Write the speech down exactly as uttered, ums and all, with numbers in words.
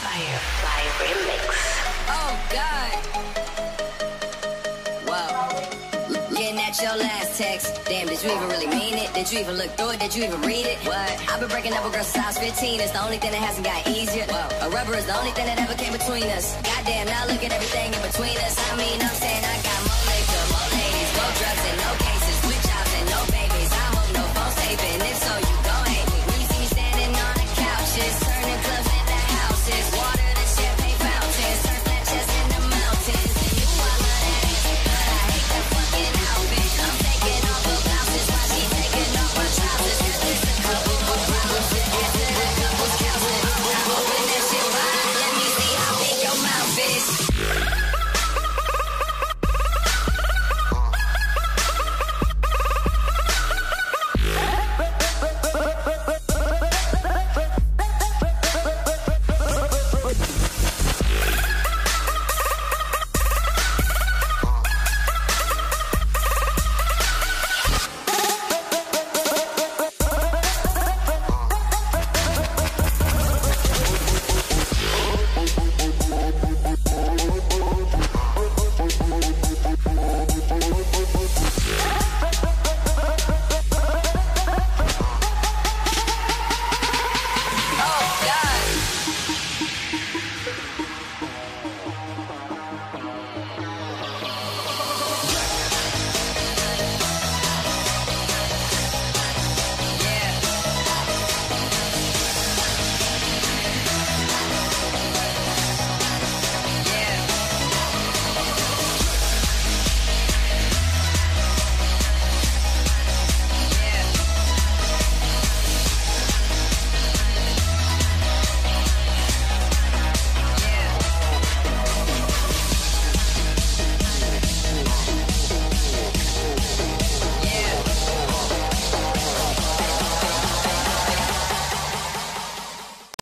Firefly Remix. Oh, God. Whoa. Looking at your last text. Damn, did you even really mean it? Did you even look through it? Did you even read it? What? I've been breaking up with girls since I was fifteen. It's the only thing that hasn't got easier. Whoa. A rubber is the only thing that ever came between us. Goddamn, now look at everything in between us. I mean, I'm saying I got more liquor, more ladies, more drugs, and no